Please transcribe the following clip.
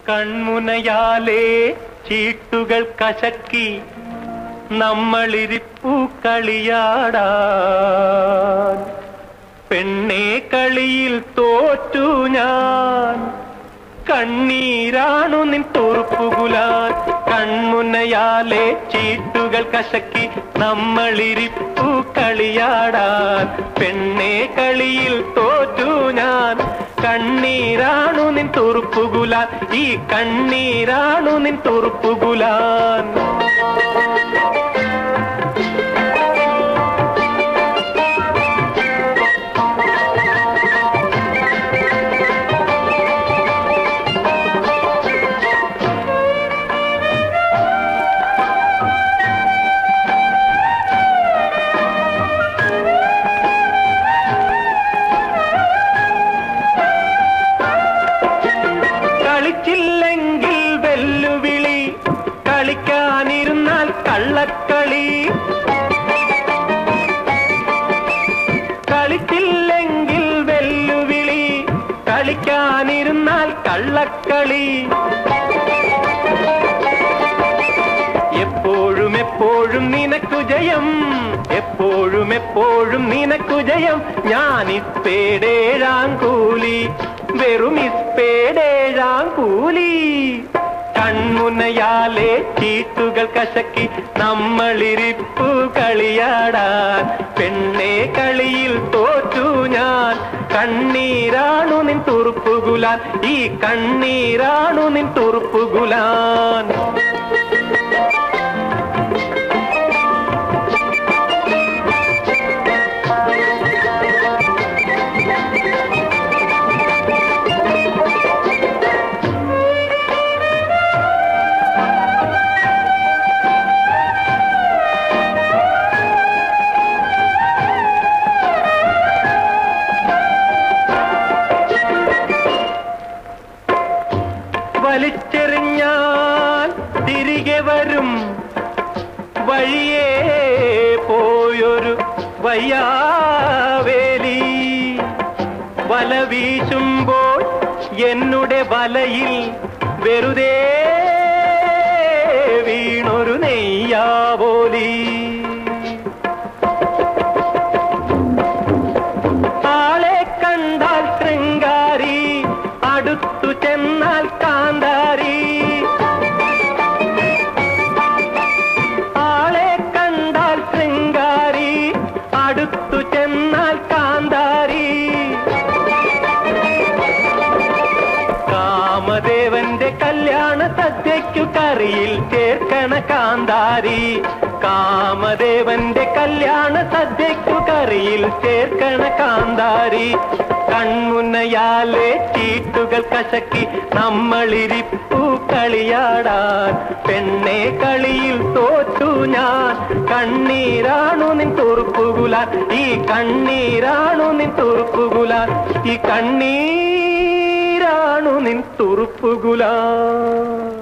കൺമുനയാലേ ചീട്ടുകൾ കശക്കി നമ്മളിരിപ്പു കളിയാടാൻ. പെണ്ണേ കളിയിൽ തോറ്റു ഞാൻ, കണ്ണീരാണു നിൻ തോർപ്പുകുലാൻ. കൺമുനയാലേ ചീട്ടുകൾ കശക്കി നമ്മളിരിപ്പു കളിയാടാൻ. പെണ്ണേ കളിയിൽ തോറ്റു ഞാൻ, കണ്ണീരാണു നിൻ തോർപ്പുകുലാൻ. ഈ കണ്ണീരാണു നിൻ തോർപ്പുകുലാൻ. കളിച്ചില്ലെങ്കിൽ വെല്ലുവിളി, കളിക്കാനിരുന്നാൽ കള്ളക്കളി. കളിച്ചില്ലെങ്കിൽ വെല്ലുവിളി, കളിക്കാനിരുന്നാൽ കള്ളക്കളി. എപ്പോഴും എപ്പോഴും നിനക്കു ജയം, എപ്പോഴും എപ്പോഴും നിനക്കു ജയം. ഞാനിപ്പേടേഴാം കൂലി, വെറും ഇസ്പേടേഴാം കൂലി. കൺമുനയാലേ ചീട്ടുകൾ കശക്കി നമ്മളിരിപ്പു കളിയാടാൻ. പെണ്ണേ കളിയിൽ തോറ്റു ഞാൻ, കണ്ണീരാണു നിൻ തുറുപ്പുകുലാൻ. ഈ കണ്ണീരാണു നിൻ തുറുപ്പുകുലാൻ. വലിച്ചെറിഞ്ഞാൽ തിരികെ വരും വഴിയേ പോയൊരു വയ്യാവേലി. വല വീശുമ്പോൾ എന്നുടെ വലയിൽ വെറുതെ വീണൊരു നെയ്യാവോലി. ആളെ കണ്ടാൽ ശൃംഗാരി, അടുത്തു ചെന്നാൽ കാന്താരി. ആളെ കണ്ടാൽ ശൃംഗാരി, അടുത്തു ചെന്നാൽ കാന്താരി. കാമദേവന്റെ കല്യാണ സദ്യയ്ക്കു കറിയിൽ ചേർക്കണ കാന്താരി. കാമദേവന്റെ കല്യാണ സദ്യയ്ക്കു കറിയിൽ ചേർക്കണ കാന്താരി. കൺമുനയാലേ ചീട്ടുകൾ കശക്കി നമ്മളിരിപ്പു കളിയാടാൻ. പെണ്ണേ കളിയിൽ തോറ്റു ഞാൻ, കണ്ണീരാണു നിൻ തോർപ്പുകുലാൻ. ഈ കണ്ണീരാണു നിൻ തോർപ്പുകുലാൻ. ഈ കണ്ണീരാണു നിൻ തോർപ്പുകുലാൻ.